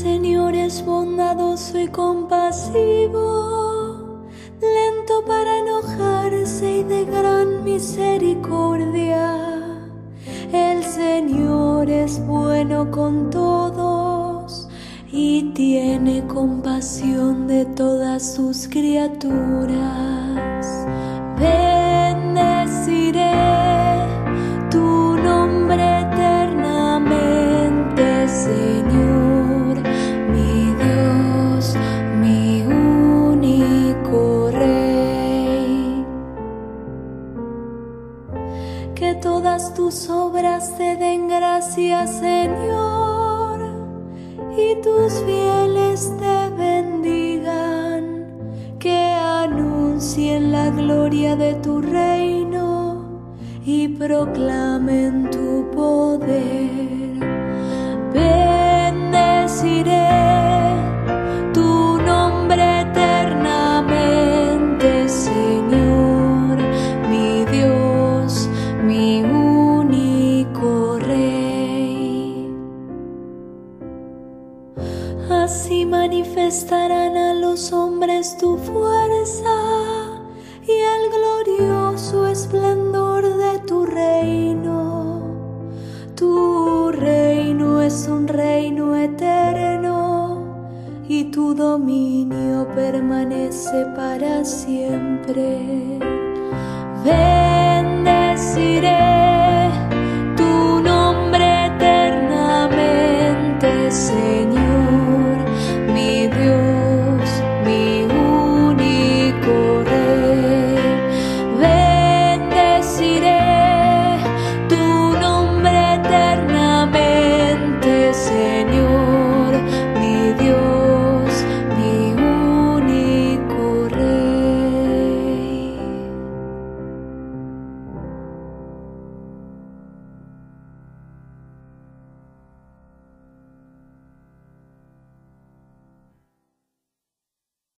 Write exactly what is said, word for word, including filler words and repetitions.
Señor es bondadoso y compasivo, lento para enojarse y de gran misericordia. El Señor es bueno con todos y tiene compasión de todas sus criaturas. Bendeciré tu nombre eternamente, Señor, mi Dios, mi único Rey. Que todas tus obras te den gracias, Señor, y tus fieles te bendigan, que anuncien la gloria de tu reino y proclamen tu poder. Bendeciré tu nombre eternamente, Señor, mi Dios, mi único Rey. Así manifestarán a los hombres tu fuerza y el glorioso esplendor de tu reino. Tu reino es un reino eterno y tu dominio permanece para siempre. Bendeciré